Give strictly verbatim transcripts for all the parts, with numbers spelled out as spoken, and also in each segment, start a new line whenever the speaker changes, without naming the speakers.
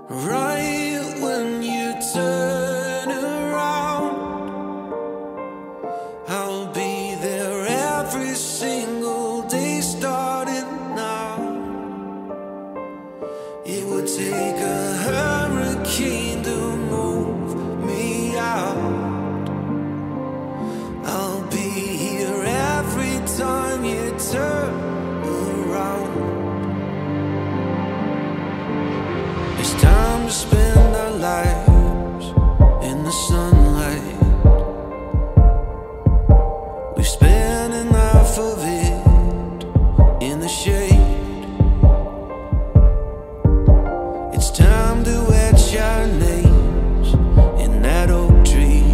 Right when you turn around, I'll be there every single day starting now. It would take a hurricane to move me out. I'll be here every time you turn around. It's time to spend our lives in the sunlight. We've spent enough of it in the shade. It's time to etch our names in that oak tree,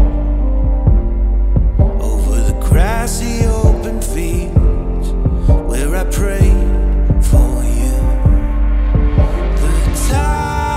over the grassy open fields where I prayed for you. The time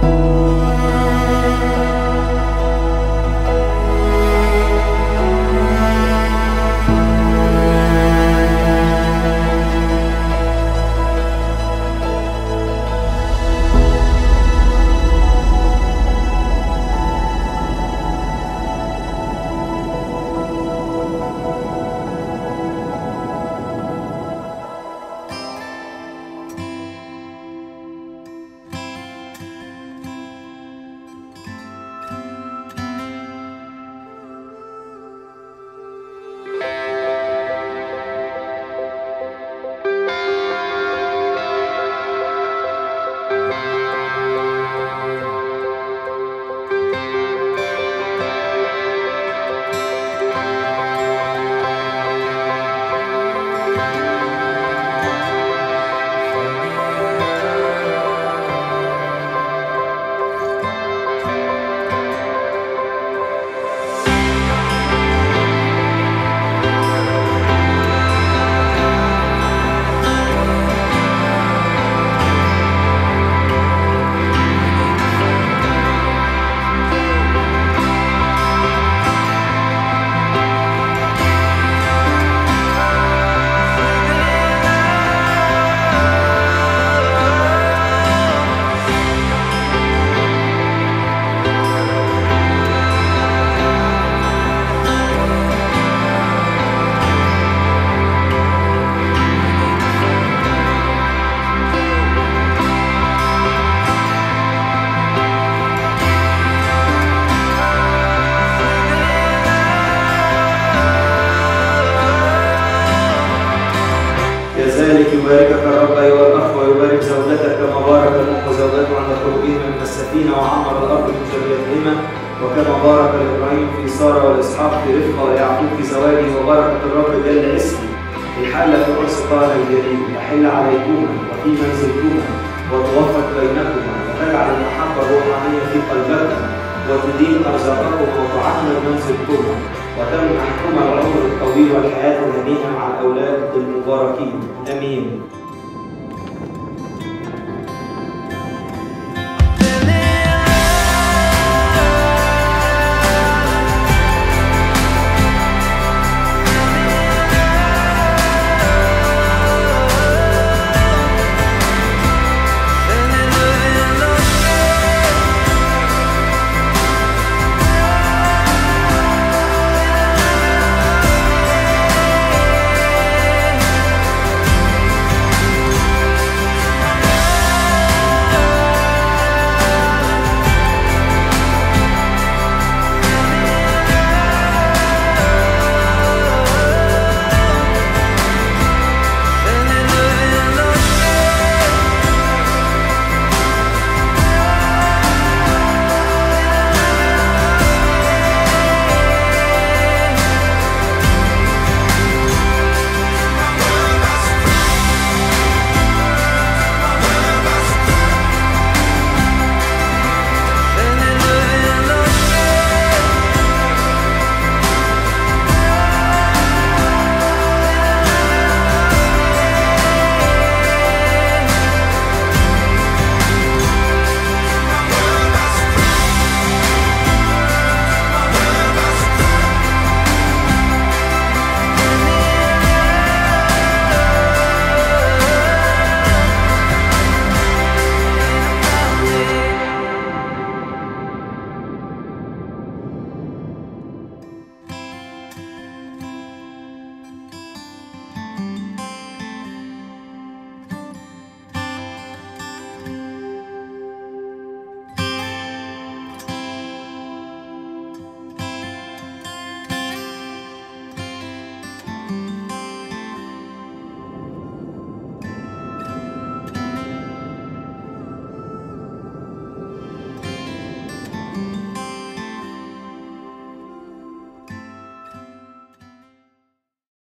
كذلك يباركك الرب أيها الأخ ويبارك زوجتك كما بارك نوح وزوجته عند خروجهما من السفينة وعمر الأرض من ذريتهما، وكما بارك لإبراهيم في سارة والإسحاق في رفقة ويعقوب في زواجه، وبركة الرب جل اسمه الحل في رأس طه الجليل يحل عليكما وفي منزلكما وتوفق بينكما، وتجعل المحبة الروحانية في قلبكما وتدين أرزاقكما وتعمر منزلكما، وتمنحكما العمر الطويل والحياة الهنيئة مع الأولاد المباركين. آمين.